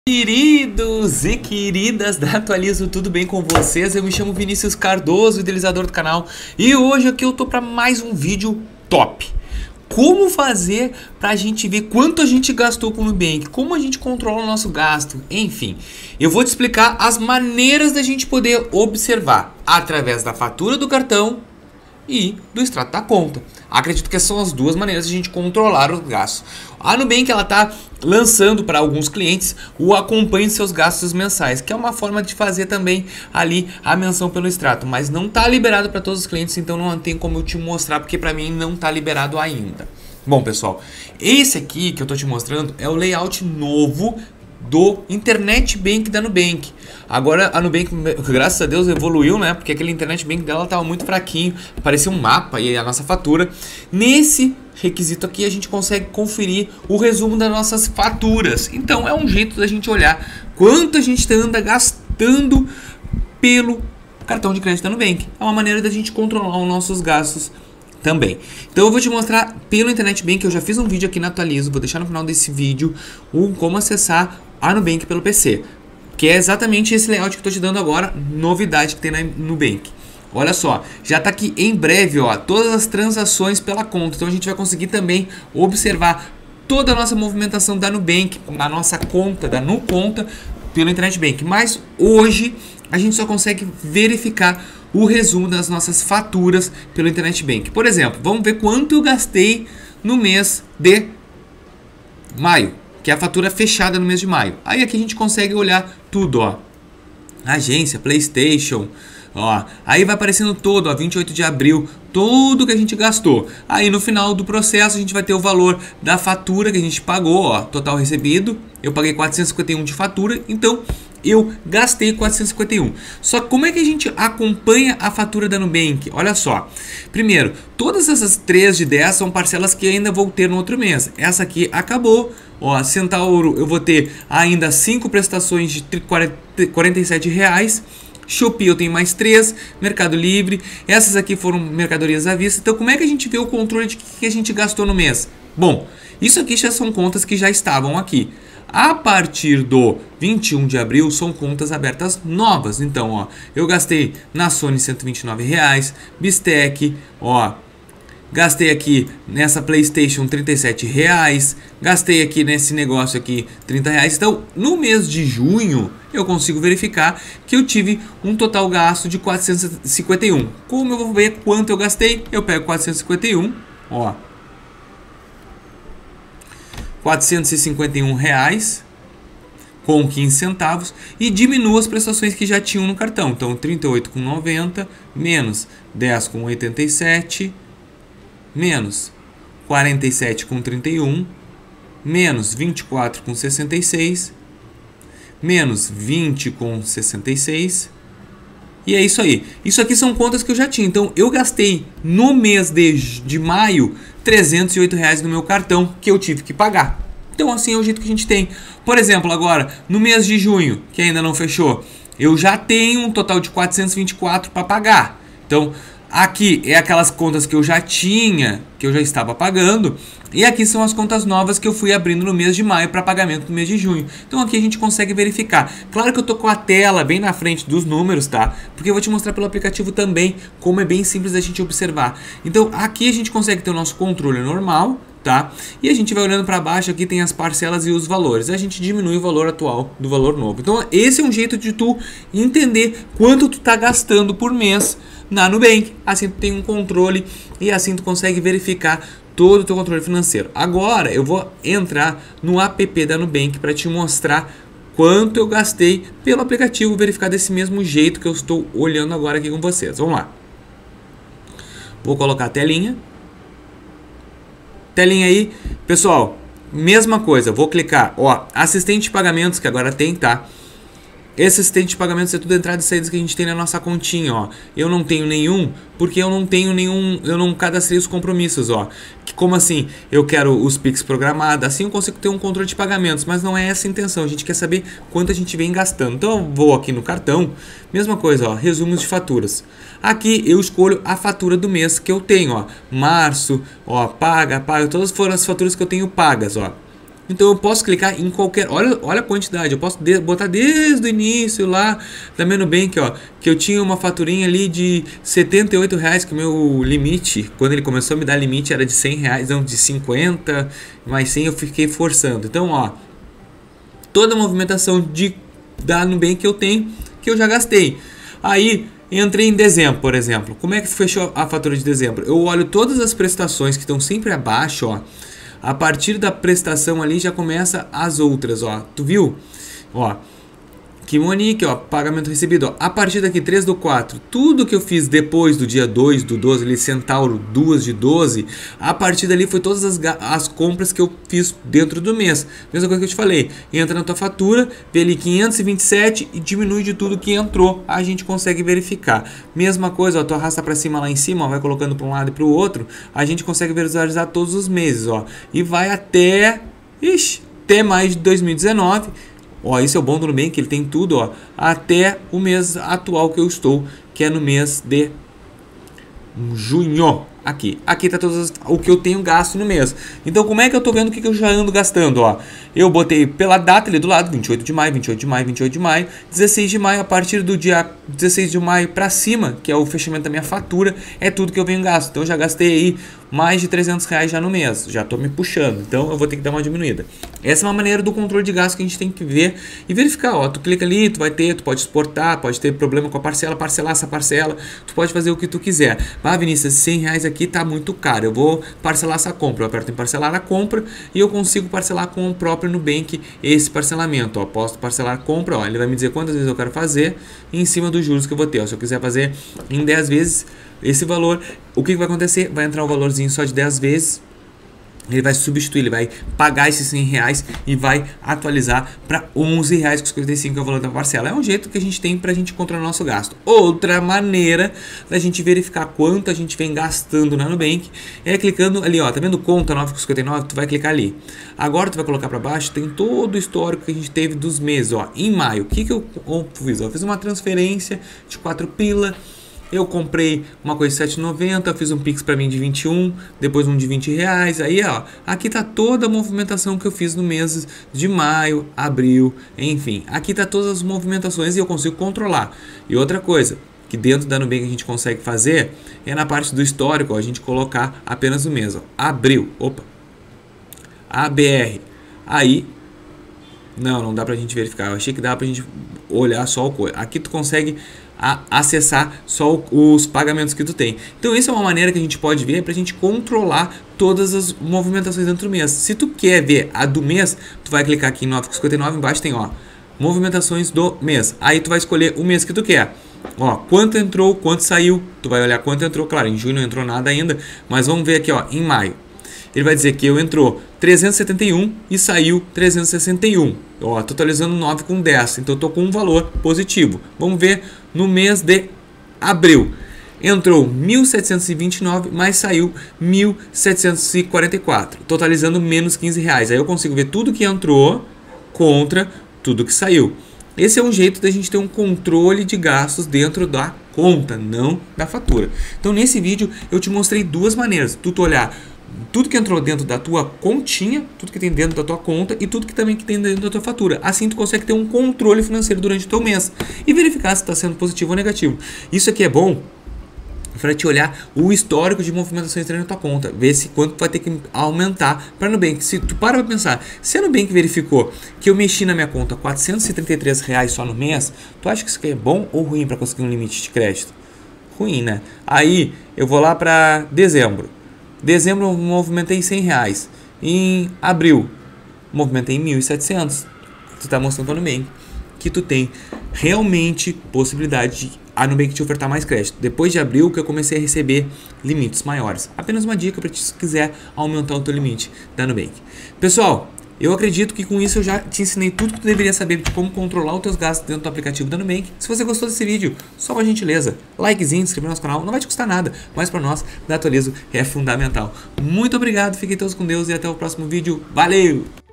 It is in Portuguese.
Queridos e queridas da Atualizo, tudo bem com vocês? Eu me chamo Vinícius Cardoso, idealizador do canal, e hoje aqui eu tô para mais um vídeo top. Como fazer pra gente ver quanto a gente gastou com o Nubank, como a gente controla o nosso gasto, enfim. Eu vou te explicar as maneiras da gente poder observar através da fatura do cartão e do extrato da conta. Acredito que são as duas maneiras de a gente controlar os gastos. A Nubank ela está lançando para alguns clientes o acompanhe seus gastos mensais, que é uma forma de fazer também ali a menção pelo extrato, mas não está liberado para todos os clientes, então não tem como eu te mostrar, porque para mim não está liberado ainda. Bom, pessoal, esse aqui que eu estou te mostrando é o layout novo do Internet Bank da Nubank. Agora a Nubank, graças a Deus, evoluiu, né? Porque aquele Internet Bank dela estava muito fraquinho, parecia um mapa e a nossa fatura. Nesse requisito aqui a gente consegue conferir o resumo das nossas faturas. Então é um jeito da gente olhar quanto a gente anda gastando pelo cartão de crédito da Nubank. É uma maneira da gente controlar os nossos gastos também. Então eu vou te mostrar pelo Internet Bank. Eu já fiz um vídeo aqui na Atualizo, vou deixar no final desse vídeo como acessar a Nubank pelo PC, que é exatamente esse layout que eu estou te dando agora, novidade que tem na Nubank. Olha só, já está aqui em breve, ó, todas as transações pela conta, então a gente vai conseguir também observar toda a nossa movimentação da Nubank, na nossa conta, da NuConta, pelo Internet Bank. Mas hoje a gente só consegue verificar o resumo das nossas faturas pelo Internet Bank. Por exemplo, vamos ver quanto eu gastei no mês de maio, que é a fatura fechada no mês de maio. Aí aqui a gente consegue olhar tudo, ó. Agência, PlayStation, ó. Aí vai aparecendo todo, ó, 28 de abril, tudo que a gente gastou. Aí no final do processo a gente vai ter o valor da fatura que a gente pagou, ó, total recebido. Eu paguei 451 de fatura, então eu gastei 451. Só que como é que a gente acompanha a fatura da Nubank? Olha só. Primeiro, todas essas 3 de 10 são parcelas que ainda vou ter no outro mês. Essa aqui acabou. Ó, Centauro eu vou ter ainda 5 prestações de R$47. Shopee eu tenho mais 3, Mercado Livre, essas aqui foram mercadorias à vista. Então como é que a gente vê o controle de que a gente gastou no mês? Bom, isso aqui já são contas que já estavam aqui. A partir do 21 de abril são contas abertas novas. Então, ó, eu gastei na Sony R$129, Bistec, ó, gastei aqui nessa PlayStation R$37, gastei aqui nesse negócio aqui R$30. Então, no mês de junho, eu consigo verificar que eu tive um total gasto de 451. Como eu vou ver quanto eu gastei? Eu pego 451, ó, R$451 com 15 centavos e diminuo as prestações que já tinham no cartão. Então 38,90 menos 10,87 menos 47,31 menos 24,66 menos 20,66. E é isso aí. Isso aqui são contas que eu já tinha. Então eu gastei no mês de maio R$308 no meu cartão que eu tive que pagar. Então assim é o jeito que a gente tem. Por exemplo, agora no mês de junho, que ainda não fechou, eu já tenho um total de 424 para pagar. Então aqui é aquelas contas que eu já tinha, que eu já estava pagando. E aqui são as contas novas que eu fui abrindo no mês de maio para pagamento no mês de junho. Então aqui a gente consegue verificar. Claro que eu tô com a tela bem na frente dos números, tá? Porque eu vou te mostrar pelo aplicativo também como é bem simples da gente observar. Então aqui a gente consegue ter o nosso controle normal, tá? E a gente vai olhando para baixo, aqui tem as parcelas e os valores. A gente diminui o valor atual do valor novo. Então esse é um jeito de tu entender quanto tu tá gastando por mês na Nubank. Assim tu tem um controle e assim tu consegue verificar todo o teu controle financeiro. Agora eu vou entrar no app da Nubank para te mostrar quanto eu gastei pelo aplicativo, verificar desse mesmo jeito que eu estou olhando agora aqui com vocês. Vamos lá. Vou colocar a telinha. Telinha aí. Pessoal, mesma coisa. Vou clicar, ó, assistente de pagamentos que agora tem, tá? Esse assistente de pagamentos é tudo entradas e saídas que a gente tem na nossa continha, ó. Eu não tenho nenhum, porque eu não cadastrei os compromissos, ó. Como assim? Eu quero os Pix programados, assim eu consigo ter um controle de pagamentos, mas não é essa a intenção. A gente quer saber quanto a gente vem gastando. Então eu vou aqui no cartão, mesma coisa, ó, resumos de faturas. Aqui eu escolho a fatura do mês que eu tenho, ó. Março, ó, paga, todas foram as faturas que eu tenho pagas, ó. Então eu posso clicar em qualquer... Olha a quantidade. Eu posso botar desde o início lá da meu Nubank, ó. Que eu tinha uma faturinha ali de R$78, que o meu limite, quando ele começou a me dar limite, era de R$100, não, de 50, mais 100 eu fiquei forçando. Então, ó, toda a movimentação da Nubank que eu tenho, que eu já gastei. Aí, entrei em dezembro, por exemplo. Como é que fechou a fatura de dezembro? Eu olho todas as prestações que estão sempre abaixo, ó. A partir da prestação ali já começa as outras, ó. Tu viu? Ó. Que Monique, ó, pagamento recebido, ó. A partir daqui, 3/4, tudo que eu fiz depois do dia 2 do 12, ali, Centauro, 2 de 12, a partir dali foi todas as compras que eu fiz dentro do mês. Mesma coisa que eu te falei, entra na tua fatura, vê ali 527 e diminui de tudo que entrou, a gente consegue verificar. Mesma coisa, ó, tu arrasta pra cima lá em cima, ó, vai colocando pra um lado e pro outro, a gente consegue visualizar todos os meses, ó. E vai até, até mais de 2019. Ó, esse é o bom do Nubank, ele tem tudo, ó, até o mês atual que eu estou, que é no mês de junho. Aqui tá o que eu tenho gasto no mês. Então como é que eu tô vendo o que eu já ando gastando, ó? Eu botei pela data ali do lado, 28 de maio, 28 de maio, 28 de maio, 16 de maio, a partir do dia 16 de maio pra cima, que é o fechamento da minha fatura, é tudo que eu venho gasto. Então eu já gastei aí mais de R$300 já no mês, já tô me puxando, então eu vou ter que dar uma diminuída. Essa é uma maneira do controle de gasto que a gente tem que ver e verificar, ó, tu clica ali, tu pode exportar, pode ter problema com a parcela, parcelar essa parcela, tu pode fazer o que tu quiser. Ah, Vinícius, R$100 aqui tá muito caro, eu vou parcelar essa compra, eu aperto em parcelar a compra e eu consigo parcelar com o próprio Nubank esse parcelamento, ó, posso parcelar a compra, ó, ele vai me dizer quantas vezes eu quero fazer em cima dos juros que eu vou ter, ó, se eu quiser fazer em 10 vezes esse valor, o que vai acontecer? Vai entrar um valorzinho só de 10 vezes, ele vai substituir, ele vai pagar esses R$100 e vai atualizar para R$11,55, que é o valor da parcela. É um jeito que a gente tem para a gente controlar o nosso gasto. Outra maneira da gente verificar quanto a gente vem gastando na Nubank é clicando ali, ó, tá vendo conta 9,59? Tu vai clicar ali. Agora tu vai colocar para baixo, tem todo o histórico que a gente teve dos meses, ó. Em maio, o que eu fiz? Eu fiz uma transferência de 4 pila. Eu comprei uma coisa de R$7,90, fiz um Pix para mim de 21, depois um de R$20. Aí, ó, aqui tá toda a movimentação que eu fiz no mês de maio, abril, enfim. Aqui tá todas as movimentações e eu consigo controlar. E outra coisa que dentro da Nubank a gente consegue fazer é na parte do histórico, ó, a gente colocar apenas o mês, ó. Abril, opa, ABR. Aí, não dá pra gente verificar. Eu achei que dá pra gente olhar só o coisa. Aqui tu consegue acessar só os pagamentos que tu tem. Então isso é uma maneira que a gente pode ver para a gente controlar todas as movimentações dentro do mês. Se tu quer ver a do mês, tu vai clicar aqui em 9,59, embaixo tem, ó, movimentações do mês. Aí tu vai escolher o mês que tu quer. Ó, quanto entrou, quanto saiu. Tu vai olhar quanto entrou, claro, em junho não entrou nada ainda, mas vamos ver aqui, ó, em maio. Ele vai dizer que eu entrou 371 e saiu 361. Ó, totalizando 9 com 10. Então eu tô com um valor positivo. Vamos ver no mês de abril. Entrou 1.729, mas saiu 1.744, totalizando menos R$15. Aí eu consigo ver tudo que entrou contra tudo que saiu. Esse é um jeito da gente ter um controle de gastos dentro da conta, não da fatura. Então nesse vídeo eu te mostrei duas maneiras. Tu olhar tudo que entrou dentro da tua continha, tudo que tem dentro da tua conta e tudo que também que tem dentro da tua fatura. Assim tu consegue ter um controle financeiro durante o teu mês e verificar se está sendo positivo ou negativo. Isso aqui é bom para te olhar o histórico de movimentações dentro da tua conta, ver se quanto vai ter que aumentar para a Nubank. Se tu para pensar, se a Nubank verificou que eu mexi na minha conta R$473 só no mês, tu acha que isso aqui é bom ou ruim para conseguir um limite de crédito? Ruim, né? Aí eu vou lá para dezembro. Dezembro eu movimentei R$100. Em abril, movimentei 1.700. Tu tá mostrando para a Nubank que tu tem realmente possibilidade de a Nubank te ofertar mais crédito. Depois de abril que eu comecei a receber limites maiores. Apenas uma dica para ti se quiser aumentar o teu limite da Nubank. Pessoal, eu acredito que com isso eu já te ensinei tudo que tu deveria saber de como controlar os teus gastos dentro do aplicativo da Nubank. Se você gostou desse vídeo, só uma gentileza, likezinho, inscrever no nosso canal, não vai te custar nada, mas para nós, da Atualizo é fundamental. Muito obrigado, fiquem todos com Deus e até o próximo vídeo. Valeu!